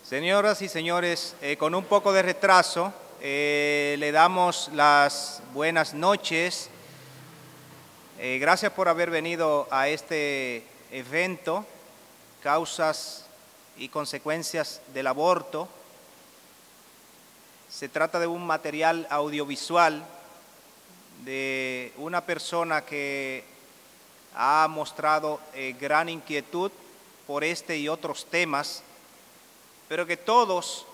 Señoras y señores, con un poco de retraso, le damos las buenas noches. Gracias por haber venido a este evento, Causas y Consecuencias del Aborto. Se trata de un material audiovisual de una persona que ha mostrado gran inquietud por este y otros temas, pero que todos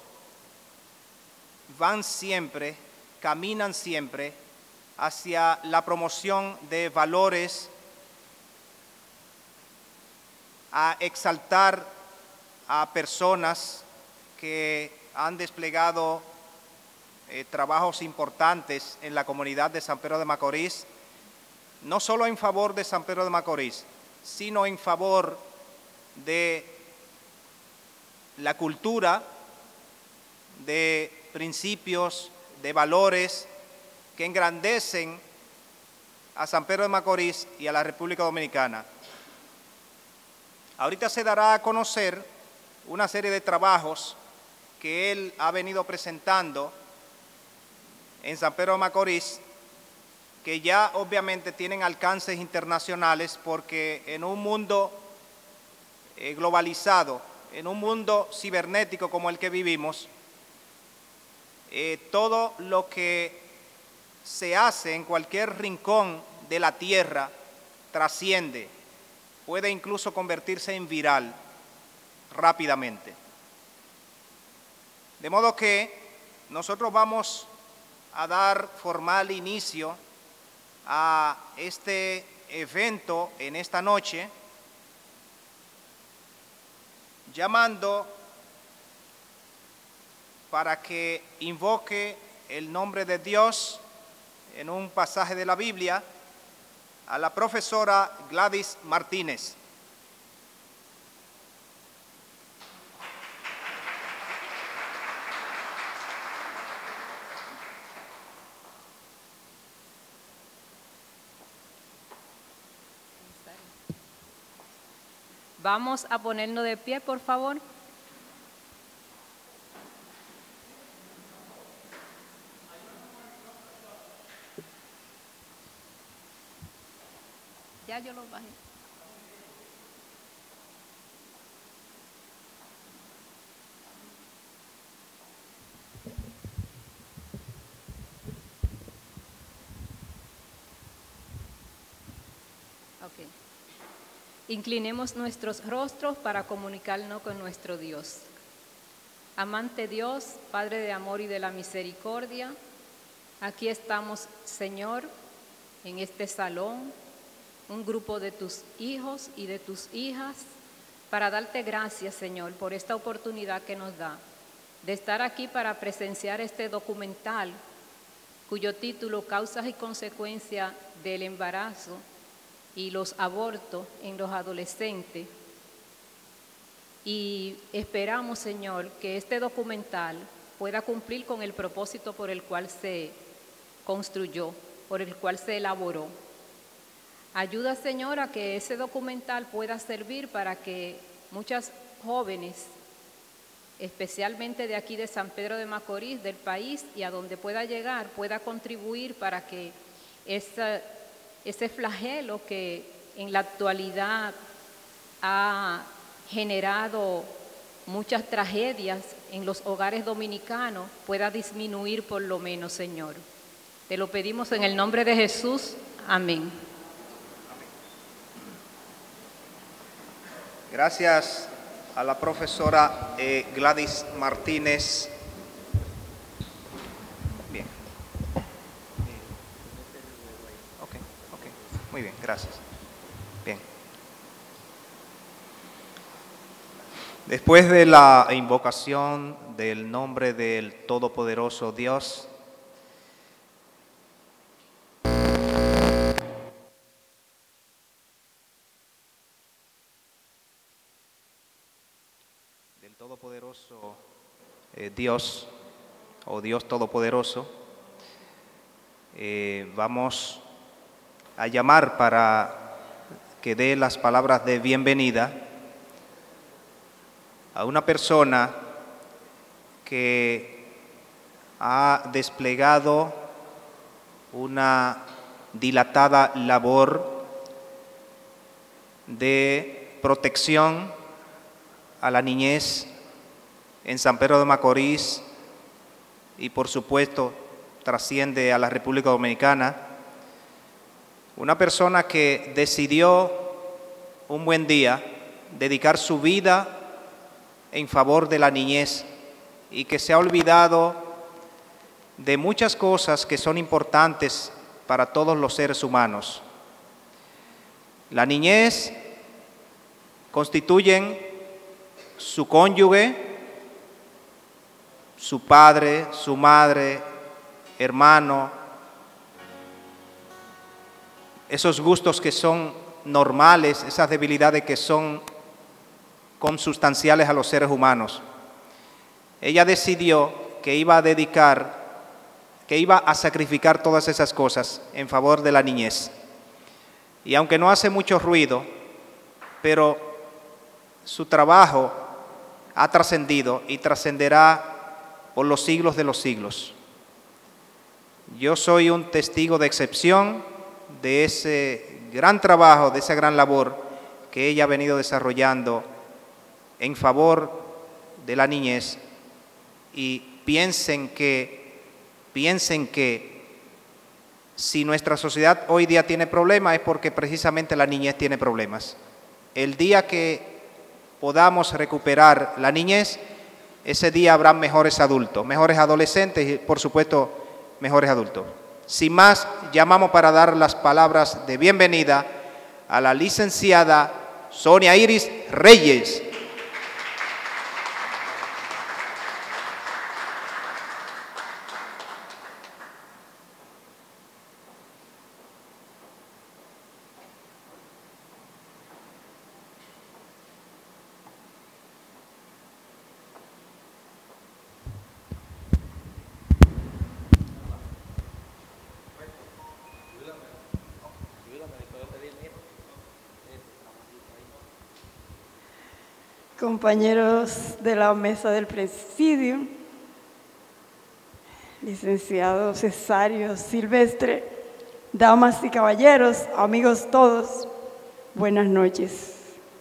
van siempre, caminan siempre hacia la promoción de valores, a exaltar a personas que han desplegado trabajos importantes en la comunidad de San Pedro de Macorís, no solo en favor de San Pedro de Macorís, sino en favor de la cultura, de principios, de valores que engrandecen a San Pedro de Macorís y a la República Dominicana. Ahorita se dará a conocer una serie de trabajos que él ha venido presentando en San Pedro de Macorís, que ya obviamente tienen alcances internacionales, porque en un mundo globalizado, en un mundo cibernético como el que vivimos, todo lo que se hace en cualquier rincón de la tierra trasciende, puede incluso convertirse en viral rápidamente. De modo que nosotros vamos a dar formal inicio a este evento en esta noche, llamando para que invoque el nombre de Dios en un pasaje de la Biblia a la profesora Gladys Martínez. Vamos a ponernos de pie, por favor. Ya yo lo bajé. Okay. Inclinemos nuestros rostros para comunicarnos con nuestro Dios. Amante Dios, Padre de amor y de la misericordia, aquí estamos, Señor, en este salón, un grupo de tus hijos y de tus hijas, para darte gracias, Señor, por esta oportunidad que nos da de estar aquí para presenciar este documental cuyo título, Causas y Consecuencias del Embarazo y los abortos en los adolescentes. Y esperamos, Señor, que este documental pueda cumplir con el propósito por el cual se construyó, por el cual se elaboró. Ayuda, Señor, a que ese documental pueda servir para que muchas jóvenes, especialmente de aquí de San Pedro de Macorís, del país y a donde pueda llegar, pueda contribuir para que ese flagelo que en la actualidad ha generado muchas tragedias en los hogares dominicanos pueda disminuir por lo menos, Señor. Te lo pedimos en el nombre de Jesús. Amén. Gracias a la profesora Gladys Martínez. Bien. Ok, muy bien, gracias. Bien. Después de la invocación del nombre del Todopoderoso Dios, Todopoderoso Dios o Dios Todopoderoso, vamos a llamar para que dé las palabras de bienvenida a una persona que ha desplegado una dilatada labor de protección a la niñez en San Pedro de Macorís y por supuesto trasciende a la República Dominicana. Una persona que decidió un buen día dedicar su vida en favor de la niñez y que se ha olvidado de muchas cosas que son importantes para todos los seres humanos. La niñez constituyen su cónyuge, su padre, su madre, hermano, esos gustos que son normales, esas debilidades que son consustanciales a los seres humanos. Ella decidió que iba a sacrificar todas esas cosas en favor de la niñez. Y aunque no hace mucho ruido, pero su trabajo ha trascendido y trascenderá por los siglos de los siglos. Yo soy un testigo de excepción de ese gran trabajo, de esa gran labor que ella ha venido desarrollando en favor de la niñez, y piensen que si nuestra sociedad hoy día tiene problemas es porque precisamente la niñez tiene problemas. El día que podamos recuperar la niñez, ese día habrá mejores adultos, mejores adolescentes y por supuesto mejores adultos. Sin más, llamamos para dar las palabras de bienvenida a la licenciada Sonia Iris Reyes. Compañeros de la mesa del presidio, licenciado Cesario Silvestre, damas y caballeros, amigos todos, buenas noches.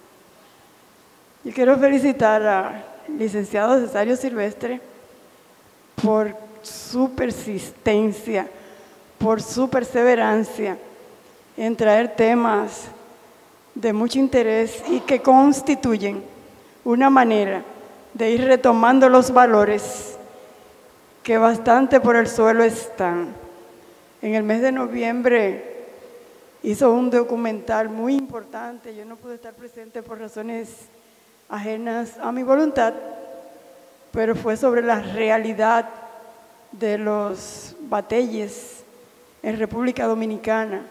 Yo quiero felicitar al licenciado Cesario Silvestre por su persistencia, por su perseverancia en traer temas de mucho interés y que constituyen una manera de ir retomando los valores que bastante por el suelo están. En el mes de noviembre hizo un documental muy importante. Yo no pude estar presente por razones ajenas a mi voluntad, pero fue sobre la realidad de los bateyes en República Dominicana.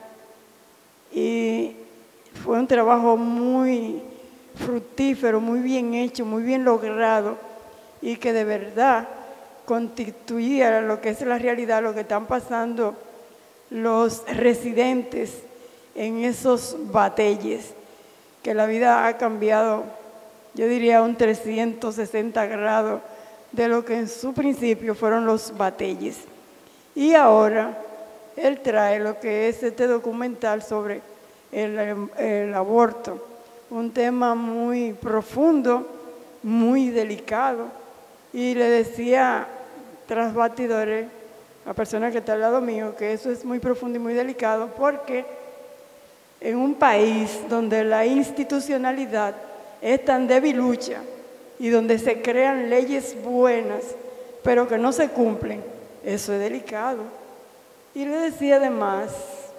Y fue un trabajo muy fructífero, muy bien hecho, muy bien logrado, y que de verdad constituía lo que es la realidad, lo que están pasando los residentes en esos bateyes, que la vida ha cambiado, yo diría un 360 grados de lo que en su principio fueron los bateyes. Y ahora él trae lo que es este documental sobre el aborto, un tema muy profundo, muy delicado. Y le decía tras batidores a la persona que está al lado mío que eso es muy profundo y muy delicado, porque en un país donde la institucionalidad es tan debilucha y donde se crean leyes buenas pero que no se cumplen, eso es delicado. Y le decía además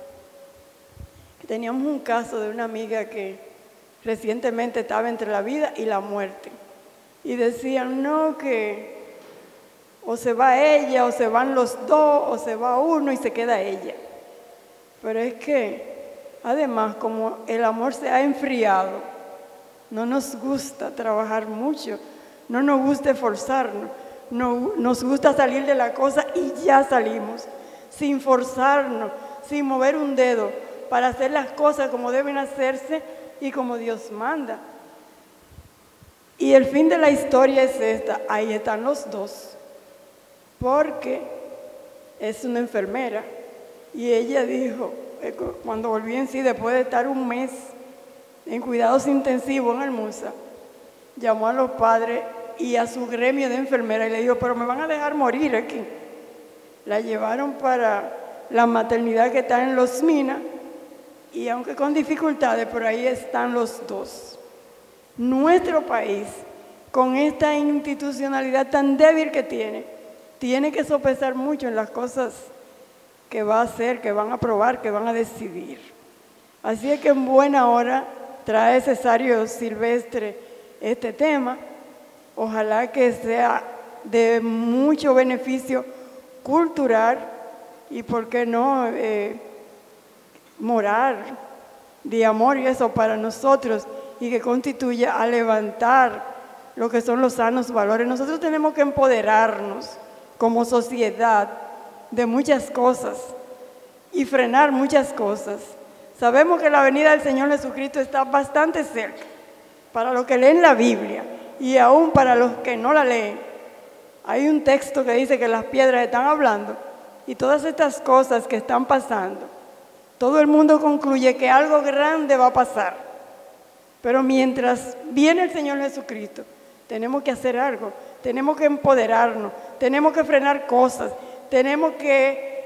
que teníamos un caso de una amiga que recientemente estaba entre la vida y la muerte. Y decían, no, que o se va ella, o se van los dos, o se va uno y se queda ella. Pero es que, además, como el amor se ha enfriado, no nos gusta trabajar mucho, no nos gusta esforzarnos, no, nos gusta salir de la cosa y ya salimos, sin forzarnos, sin mover un dedo, para hacer las cosas como deben hacerse y como Dios manda. Y el fin de la historia es esta, ahí están los dos, porque es una enfermera. Y ella dijo, cuando volvió en sí, después de estar un mes en cuidados intensivos en Almusa, llamó a los padres y a su gremio de enfermeras y le dijo, pero me van a dejar morir aquí. La llevaron para la maternidad que está en Los Minas, y aunque con dificultades, por ahí están los dos. Nuestro país, con esta institucionalidad tan débil que tiene que sopesar mucho en las cosas que va a hacer, que van a aprobar, que van a decidir. Así es que en buena hora trae Cesario Silvestre este tema. Ojalá que sea de mucho beneficio cultural y, ¿por qué no?, moral, de amor y eso para nosotros, y que contribuya a levantar lo que son los sanos valores. Nosotros tenemos que empoderarnos como sociedad de muchas cosas y frenar muchas cosas. Sabemos que la venida del Señor Jesucristo está bastante cerca para los que leen la Biblia y aún para los que no la leen. Hay un texto que dice que las piedras están hablando, y todas estas cosas que están pasando, todo el mundo concluye que algo grande va a pasar. Pero mientras viene el Señor Jesucristo, tenemos que hacer algo, tenemos que empoderarnos, tenemos que frenar cosas, tenemos que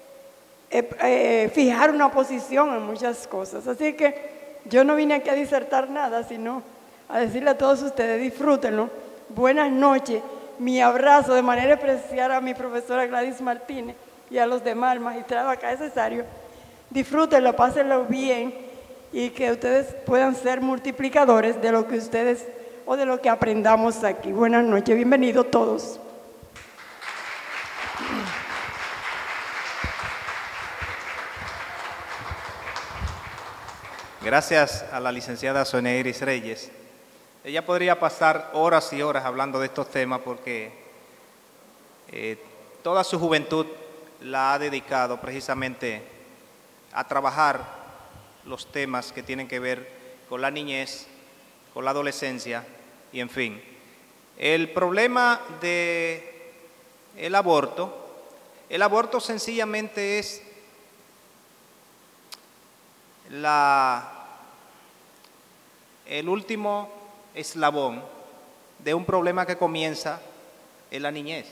fijar una posición en muchas cosas. Así que yo no vine aquí a disertar nada, sino a decirle a todos ustedes, disfrútenlo. Buenas noches, mi abrazo de manera especial a mi profesora Gladys Martínez y a los demás, el magistrado acá Cesario. Disfrútenlo, pásenlo bien, y que ustedes puedan ser multiplicadores de lo que ustedes o de lo que aprendamos aquí. Buenas noches, bienvenidos todos. Gracias a la licenciada Sonia Iris Reyes. Ella podría pasar horas y horas hablando de estos temas porque toda su juventud la ha dedicado precisamente a trabajar los temas que tienen que ver con la niñez, con la adolescencia y en fin. El problema del aborto sencillamente es el último eslabón de un problema que comienza en la niñez.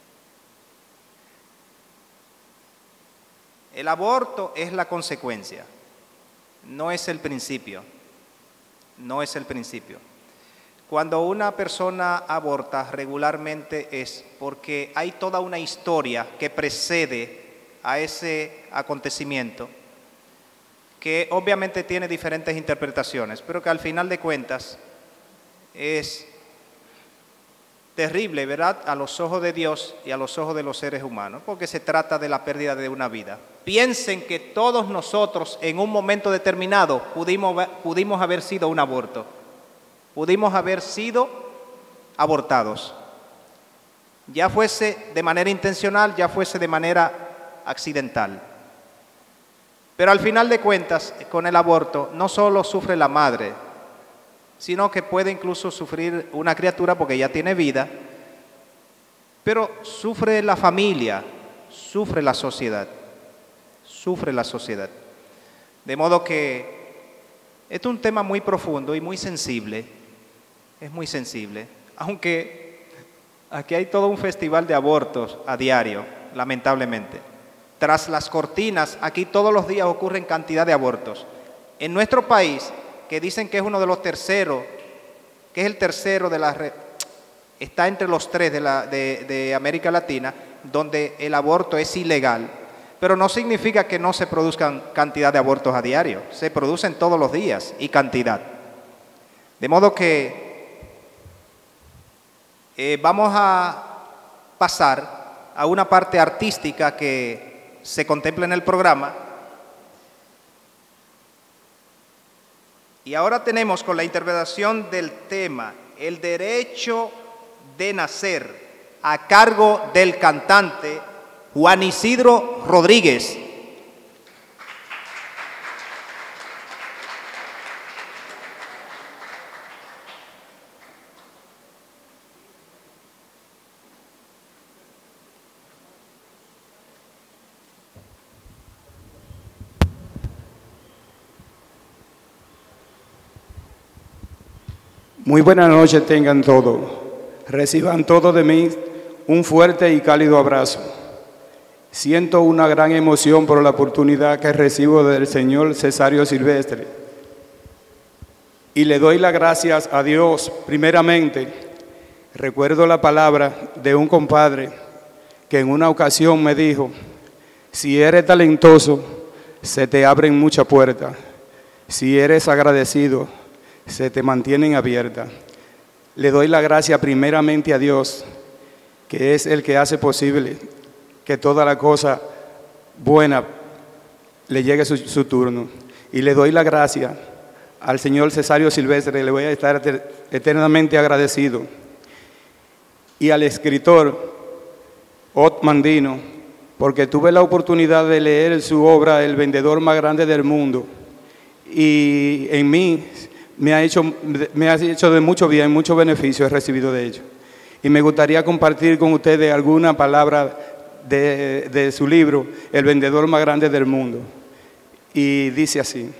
El aborto es la consecuencia, no es el principio, no es el principio. Cuando una persona aborta regularmente es porque hay toda una historia que precede a ese acontecimiento, que obviamente tiene diferentes interpretaciones, pero que al final de cuentas es terrible, ¿verdad?, a los ojos de Dios y a los ojos de los seres humanos, porque se trata de la pérdida de una vida. Piensen que todos nosotros en un momento determinado pudimos haber sido un aborto, pudimos haber sido abortados, ya fuese de manera intencional, ya fuese de manera accidental. Pero al final de cuentas, con el aborto, no solo sufre la madre, sino que puede incluso sufrir una criatura porque ya tiene vida, pero sufre la familia, sufre la sociedad, sufre la sociedad. De modo que este es un tema muy profundo y muy sensible, es muy sensible, aunque aquí hay todo un festival de abortos a diario, lamentablemente. Tras las cortinas, aquí todos los días ocurren cantidad de abortos. En nuestro país, que dicen que es uno de los terceros, que es el tercero está entre los tres de América Latina, donde el aborto es ilegal, pero no significa que no se produzcan cantidad de abortos a diario, se producen todos los días y cantidad. De modo que vamos a pasar a una parte artística que se contempla en el programa. Y ahora tenemos con la interpretación del tema El derecho de nacer, a cargo del cantante Juan Isidro Rodríguez. Muy buenas noches tengan todos. Reciban todos de mí un fuerte y cálido abrazo. Siento una gran emoción por la oportunidad que recibo del señor Cesario Silvestre. Y le doy las gracias a Dios primeramente. Recuerdo la palabra de un compadre que en una ocasión me dijo: si eres talentoso, se te abren muchas puertas. Si eres agradecido, se te mantienen abiertas. Le doy la gracia primeramente a Dios, que es el que hace posible que toda la cosa buena le llegue su turno. Y le doy la gracia al señor Cesario Silvestre, le voy a estar eternamente agradecido. Y al escritor Ot Mandino, porque tuve la oportunidad de leer su obra El vendedor más grande del mundo, y en mí me ha hecho de mucho bien, mucho beneficio he recibido de ello. Y me gustaría compartir con ustedes alguna palabra de su libro, El vendedor más grande del mundo. Y dice así: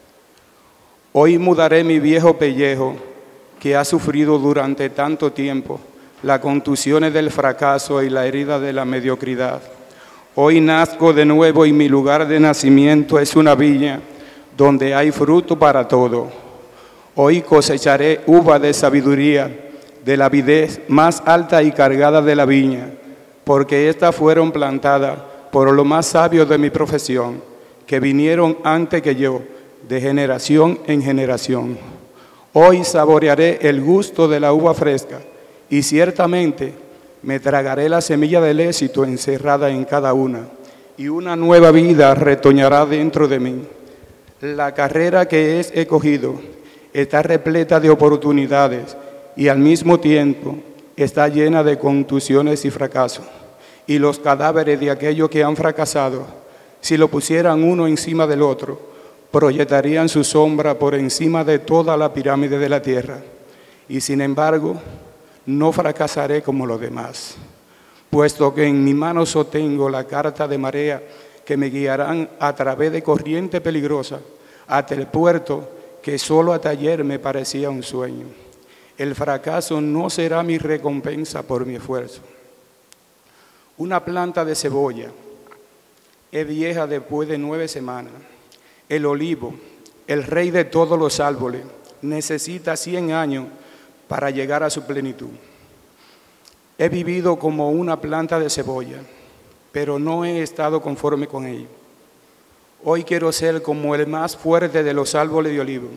hoy mudaré mi viejo pellejo que ha sufrido durante tanto tiempo las contusiones del fracaso y la herida de la mediocridad. Hoy nazco de nuevo y mi lugar de nacimiento es una viña donde hay fruto para todo. Hoy cosecharé uva de sabiduría de la avidez más alta y cargada de la viña, porque estas fueron plantadas por los más sabios de mi profesión, que vinieron antes que yo, de generación en generación. Hoy saborearé el gusto de la uva fresca y ciertamente me tragaré la semilla del éxito encerrada en cada una, y una nueva vida retoñará dentro de mí. La carrera que he escogido está repleta de oportunidades y al mismo tiempo está llena de contusiones y fracasos. Y los cadáveres de aquellos que han fracasado, si lo pusieran uno encima del otro, proyectarían su sombra por encima de toda la pirámide de la tierra. Y sin embargo, no fracasaré como los demás, puesto que en mi mano sostengo la carta de marea que me guiarán a través de corriente peligrosa hasta el puerto que solo hasta ayer me parecía un sueño. El fracaso no será mi recompensa por mi esfuerzo. Una planta de cebolla es vieja después de 9 semanas. El olivo, el rey de todos los árboles, necesita 100 años para llegar a su plenitud. He vivido como una planta de cebolla, pero no he estado conforme con ello. Hoy quiero ser como el más fuerte de los árboles de olivo.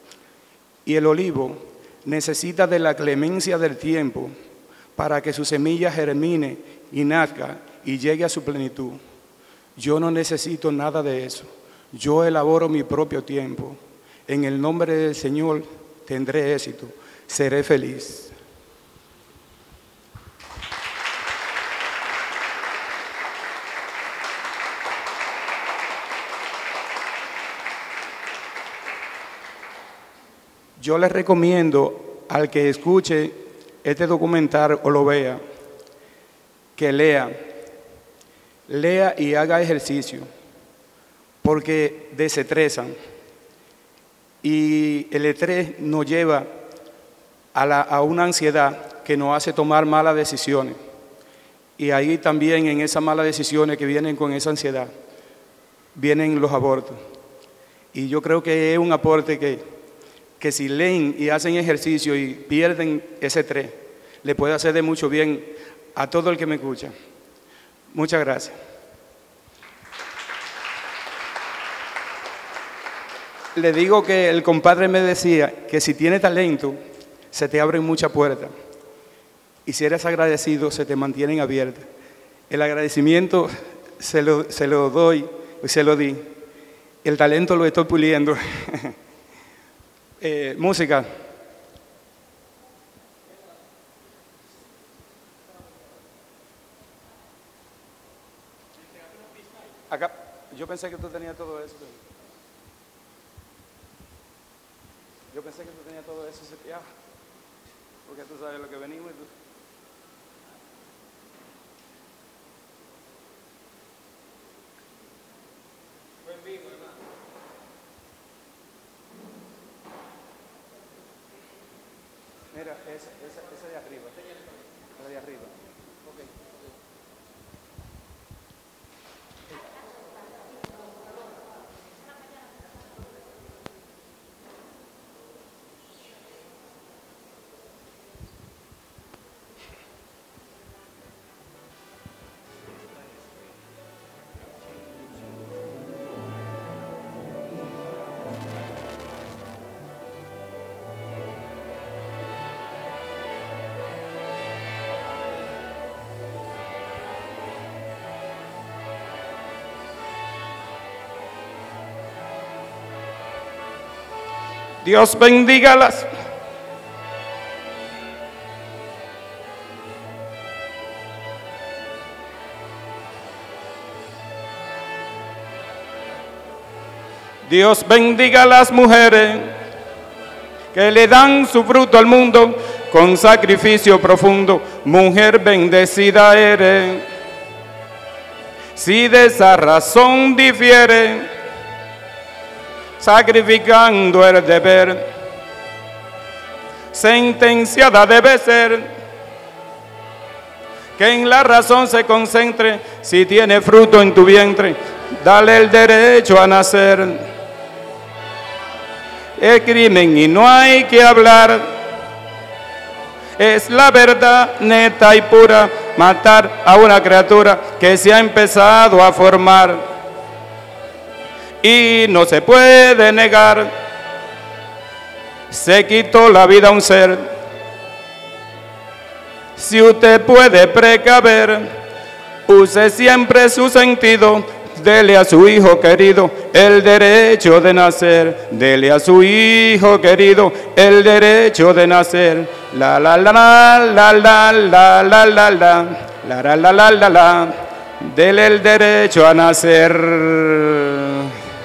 Y el olivo necesita de la clemencia del tiempo para que su semilla germine y nazca y llegue a su plenitud. Yo no necesito nada de eso. Yo elaboro mi propio tiempo. En el nombre del Señor tendré éxito. Seré feliz. Yo les recomiendo al que escuche este documental o lo vea, que lea y haga ejercicio, porque desestresan. Y el estrés nos lleva a una ansiedad que nos hace tomar malas decisiones. Y ahí también, en esas malas decisiones que vienen con esa ansiedad, vienen los abortos. Y yo creo que es un aporte que si leen y hacen ejercicio y pierden ese estrés, le puede hacer de mucho bien a todo el que me escucha. Muchas gracias. Le digo que el compadre me decía que si tiene talento, se te abren muchas puertas. Y si eres agradecido, se te mantienen abiertas. El agradecimiento se lo doy, se lo di. El talento lo estoy puliendo. Música. Acá, yo pensé que tú tenías todo eso. Yo pensé que tú tenías todo eso seteado, porque tú sabes lo que venimos y tú... Buen vivo, hermano. mira, esa de arriba. La de arriba. Dios bendígalas. Dios bendiga a las mujeres que le dan su fruto al mundo con sacrificio profundo. Mujer bendecida eres. Si de esa razón difiere, sacrificando el deber, sentenciada debe ser que en la razón se concentre. Si tiene fruto en tu vientre, dale el derecho a nacer. Es crimen y no hay que hablar, es la verdad neta y pura, matar a una criatura que se ha empezado a formar. Y no se puede negar, se quitó la vida a un ser. Si usted puede precaver, use siempre su sentido, dele a su hijo querido el derecho de nacer, dele a su hijo querido el derecho de nacer. La la la la la la la la la la la la la la la, dele el derecho a nacer.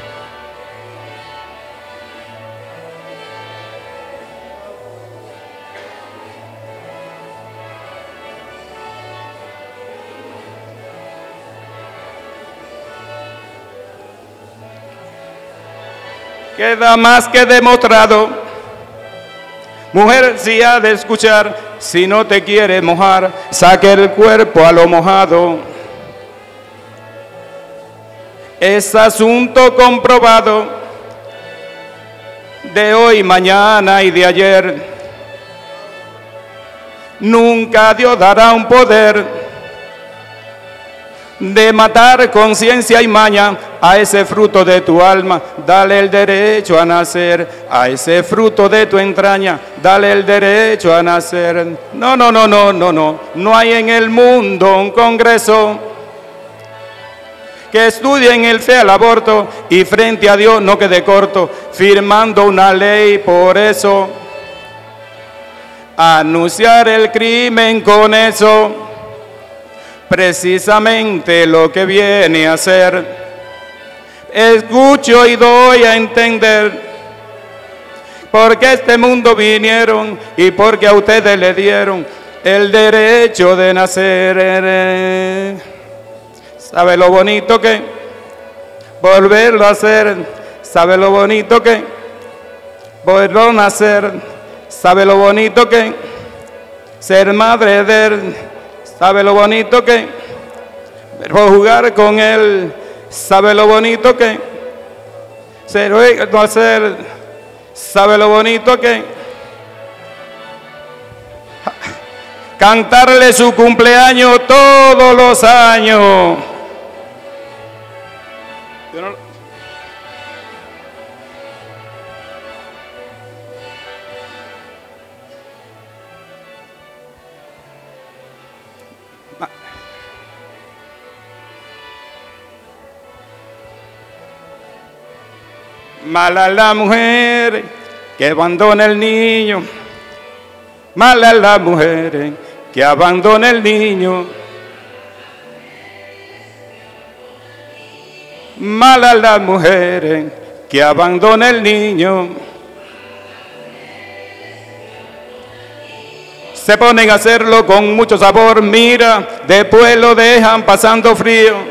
Queda más que demostrado, mujer, si ha de escuchar, si no te quiere mojar, saque el cuerpo a lo mojado. Es asunto comprobado de hoy, mañana y de ayer. Nunca Dios dará un poder de matar conciencia y maña a ese fruto de tu alma, dale el derecho a nacer. A ese fruto de tu entraña, dale el derecho a nacer. No, no, no, no, no, no. No hay en el mundo un congreso que estudie en el fe al aborto y frente a Dios no quede corto, firmando una ley por eso. Anunciar el crimen con eso, precisamente lo que viene a ser. Escucho y doy a entender, porque a este mundo vinieron y porque a ustedes le dieron el derecho de nacer. ¿Sabe lo bonito que volverlo a hacer? ¿Sabe lo bonito que volverlo a nacer? ¿Sabe lo bonito que ser madre de él? ¿Sabe lo bonito que jugar con él? ¿Sabe lo bonito que ser no hacer? ¿Sabe lo bonito que cantarle su cumpleaños todos los años? Mala la mujer que abandona el niño, mala la mujer que abandona el niño, mala la mujer que abandona el niño. Se ponen a hacerlo con mucho sabor, mira, después lo dejan pasando frío.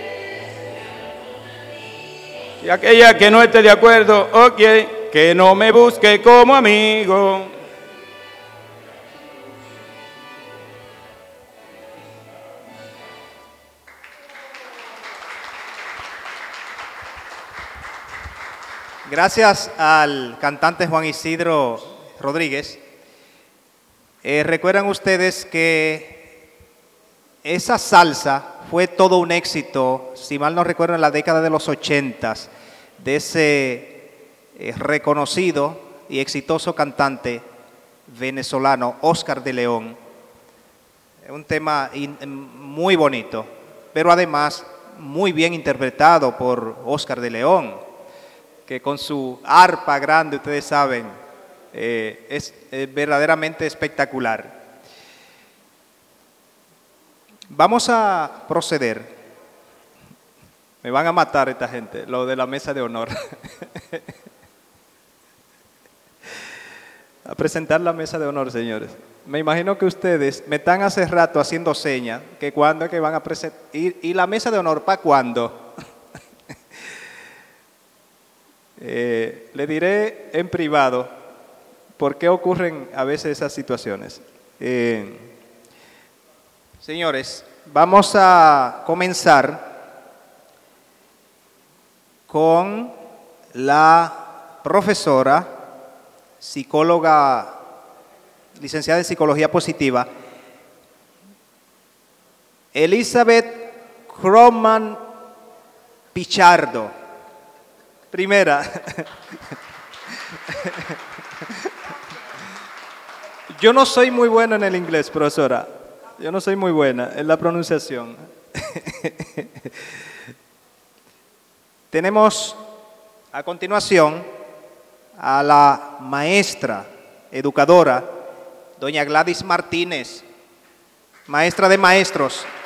Y aquella que no esté de acuerdo, ok, que no me busque como amigo. Gracias al cantante Juan Isidro Rodríguez. Recuerdan ustedes que esa salsa fue todo un éxito, si mal no recuerdo, en la década de los 80, de ese reconocido y exitoso cantante venezolano, Oscar de León. Un tema muy bonito, pero además muy bien interpretado por Oscar de León, que con su arpa grande, ustedes saben, es verdaderamente espectacular. Vamos a proceder. Me van a matar esta gente, lo de la mesa de honor. A presentar la mesa de honor, señores. Me imagino que ustedes me están hace rato haciendo señas que cuándo es que van a presentar. ¿Y la mesa de honor para cuándo? Le diré en privado por qué ocurren a veces esas situaciones. Señores, vamos a comenzar con la profesora, psicóloga, licenciada en Psicología Positiva, Elizabeth Croman Pichardo. Primera. Yo no soy muy buena en el inglés, profesora. Yo no soy muy buena en la pronunciación. Tenemos a continuación a la maestra, educadora, doña Gladys Martínez, maestra de maestros.